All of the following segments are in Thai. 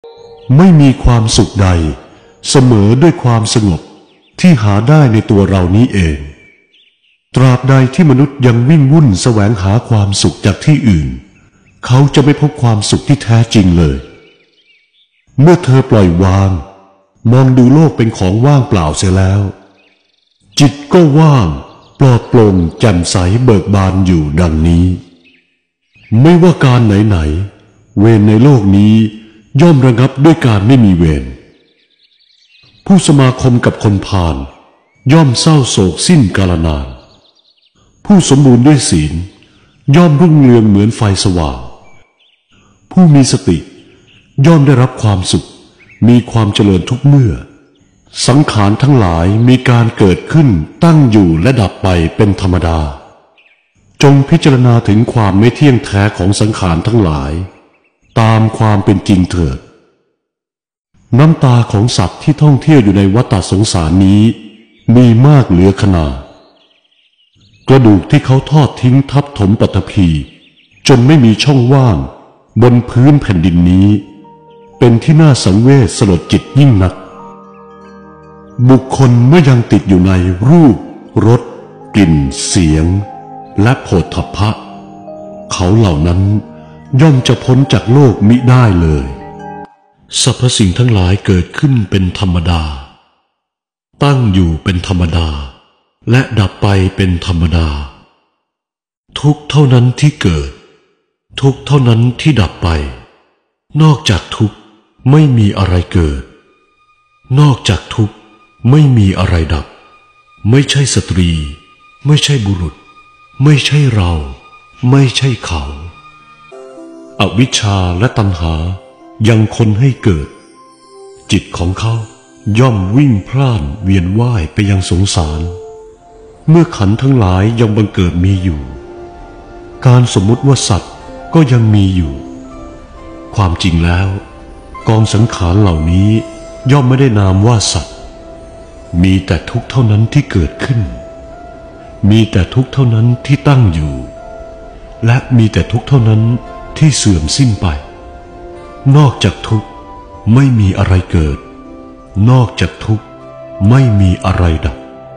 ไม่มีความสุขใดเสมอด้วยความสงบที่หาได้ในตัวเรานี้เองตราบใดที่มนุษย์ยังวิ่งวุ่นแสวงหาความสุขจากที่อื่นเขาจะไม่พบความสุขที่แท้จริงเลยเมื่อเธอปล่อยวางมองดูโลกเป็นของว่างเปล่าเสียแล้วจิตก็ว่างปลอดโปร่งแจ่มใสเบิกบานอยู่ดังนี้ไม่ว่าการไหนๆเวรในโลกนี้ย่อมระงับด้วยการไม่มีเวรผู้สมาคมกับคนพาลย่อมเศร้าโศกสิ้นกาลนานผู้สมบูรณ์ด้วยศีลย่อมรุ่งเรืองเหมือนไฟสว่างผู้มีสติย่อมได้รับความสุขมีความเจริญทุกเมื่อสังขารทั้งหลายมีการเกิดขึ้นตั้งอยู่และดับไปเป็นธรรมดาจงพิจารณาถึงความไม่เที่ยงแท้ของสังขารทั้งหลายตามความเป็นจริงเถิดน้ำตาของสัตว์ที่ท่องเที่ยวอยู่ในวัฏสงสารนี้มีมากเหลือขนาดกระดูกที่เขาทอดทิ้งทับถมปฐพีจนไม่มีช่องว่างบนพื้นแผ่นดินนี้เป็นที่น่าสังเวชสลดจิตยิ่งนักบุคคลเมื่อยังติดอยู่ในรูปรสกลิ่นเสียงและโผฏฐัพพะเขาเหล่านั้นย่อมจะพ้นจากโลกมิได้เลยสรรพสิ่งทั้งหลายเกิดขึ้นเป็นธรรมดาตั้งอยู่เป็นธรรมดาและดับไปเป็นธรรมดาทุกเท่านั้นที่เกิดทุกเท่านั้นที่ดับไปนอกจากทุกไม่มีอะไรเกิดนอกจากทุกไม่มีอะไรดับไม่ใช่สตรีไม่ใช่บุรุษไม่ใช่เราไม่ใช่เขาอวิชชาและตัณหายังคนให้เกิดจิตของเขาย่อมวิ่งพล่านเวียนว่ายไปยังสงสารเมื่อขันธ์ทั้งหลายยังบังเกิดมีอยู่การสมมุติว่าสัตว์ก็ยังมีอยู่ความจริงแล้วกองสังขารเหล่านี้ย่อมไม่ได้นามว่าสัตว์มีแต่ทุกข์เท่านั้นที่เกิดขึ้นมีแต่ทุกข์เท่านั้นที่ตั้งอยู่และมีแต่ทุกข์เท่านั้นที่เสื่อมสิ้นไปนอกจากทุกข์ไม่มีอะไรเกิดนอกจากทุกข์ไม่มีอะไรดับ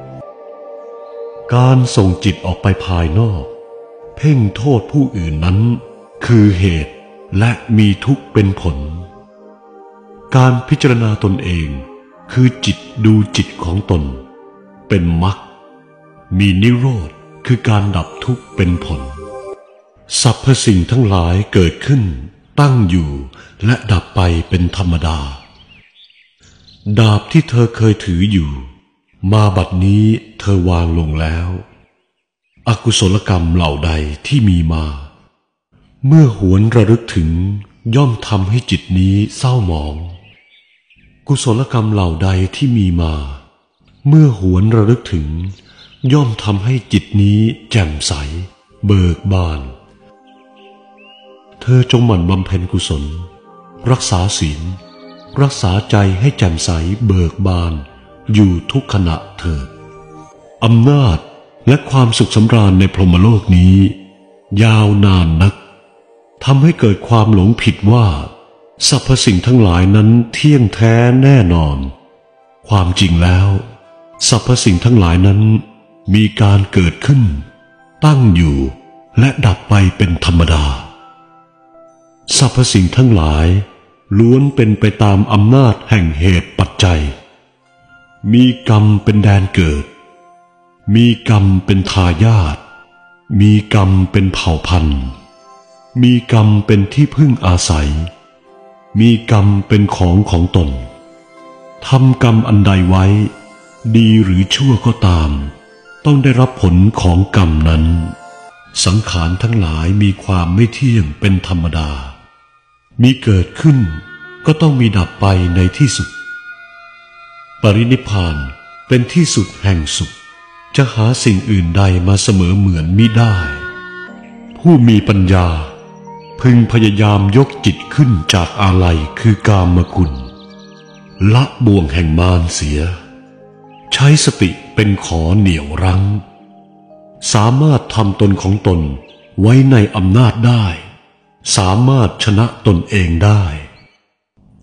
การส่งจิตออกไปภายนอกเพ่งโทษผู้อื่นนั้นคือเหตุและมีทุกข์เป็นผลการพิจารณาตนเองคือจิตดูจิตของตนเป็นมรรคมีนิโรธคือการดับทุกข์เป็นผลสรรพสิ่งทั้งหลายเกิดขึ้นตั้งอยู่และดับไปเป็นธรรมดาดาบที่เธอเคยถืออยู่มาบัดนี้เธอวางลงแล้วอกุศลกรรมเหล่าใดที่มีมาเมื่อหวนระลึกถึงย่อมทำให้จิตนี้เศร้าหมองกุศลกรรมเหล่าใดที่มีมาเมื่อหวนระลึกถึงย่อมทำให้จิตนี้แจ่มใสเบิกบานเธอจงหมั่นบำเพ็ญกุศลรักษาศีลรักษาใจให้แจ่มใสเบิกบานอยู่ทุกขณะเถิดอำนาจและความสุขสำราญในพรหมโลกนี้ยาวนานนักทำให้เกิดความหลงผิดว่าสรรพสิ่งทั้งหลายนั้นเที่ยงแท้แน่นอนความจริงแล้วสรรพสิ่งทั้งหลายนั้นมีการเกิดขึ้นตั้งอยู่และดับไปเป็นธรรมดาสรรพสิ่งทั้งหลายล้วนเป็นไปตามอำนาจแห่งเหตุปัจจัยมีกรรมเป็นแดนเกิดมีกรรมเป็นทายาทมีกรรมเป็นเผ่าพันธุ์มีกรรมเป็นที่พึ่งอาศัยมีกรรมเป็นของตนทำกรรมอันใดไว้ดีหรือชั่วก็ตามต้องได้รับผลของกรรมนั้นสังขารทั้งหลายมีความไม่เที่ยงเป็นธรรมดามีเกิดขึ้นก็ต้องมีดับไปในที่สุดปรินิพพานเป็นที่สุดแห่งสุขจะหาสิ่งอื่นใดมาเสมอเหมือนมิได้ผู้มีปัญญาพึงพยายามยกจิตขึ้นจากอาลัยคือกามคุณละบ่วงแห่งมารเสียใช้สติเป็นขอเหนี่ยวรั้งสามารถทำตนของตนไว้ในอำนาจได้สามารถชนะตนเองได้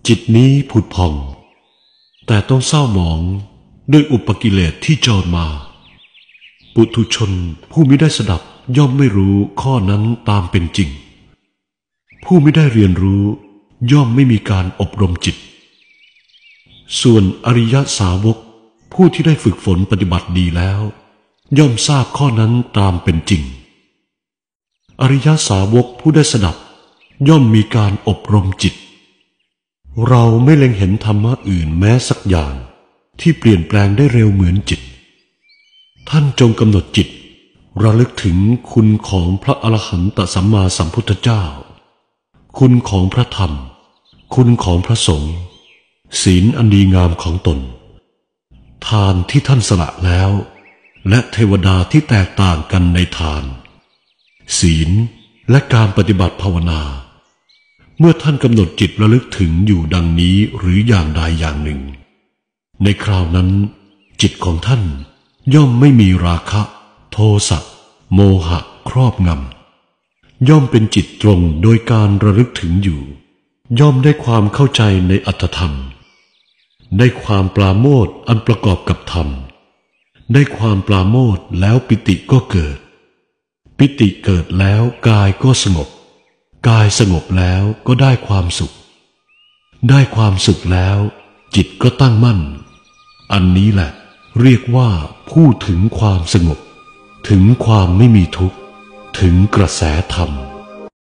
จิตนี้ผุดผ่องแต่ต้องเศร้าหมองด้วยอุปกิเลสที่จรมาปุถุชนผู้มิได้สดับย่อมไม่รู้ข้อนั้นตามเป็นจริงผู้ไม่ได้เรียนรู้ย่อมไม่มีการอบรมจิตส่วนอริยสาวกผู้ที่ได้ฝึกฝนปฏิบัติดีแล้วย่อมทราบข้อนั้นตามเป็นจริงอริยสาวกผู้ได้สดับย่อมมีการอบรมจิตเราไม่เล็งเห็นธรรมะอื่นแม้สักอย่างที่เปลี่ยนแปลงได้เร็วเหมือนจิตท่านจงกำหนดจิตระลึกถึงคุณของพระอรหันตสัมมาสัมพุทธเจ้าคุณของพระธรรมคุณของพระสงฆ์ศีลอันดีงามของตนทานที่ท่านสละแล้วและเทวดาที่แตกต่างกันในทานศีลและการปฏิบัติภาวนาเมื่อท่านกำหนดจิตระลึกถึงอยู่ดังนี้หรืออย่างใดอย่างหนึ่งในคราวนั้นจิตของท่านย่อมไม่มีราคะโทสะโมหะครอบงำย่อมเป็นจิตตรงโดยการระลึกถึงอยู่ย่อมได้ความเข้าใจในอรรถธรรมได้ความปราโมทย์อันประกอบกับธรรมได้ความปราโมทย์แล้วปิติก็เกิดปิติเกิดแล้วกายก็สงบกายสงบแล้วก็ได้ความสุขได้ความสุขแล้วจิตก็ตั้งมั่นอันนี้แหละเรียกว่าผู้ถึงความสงบถึงความไม่มีทุกข์ถึงกระแสธรรม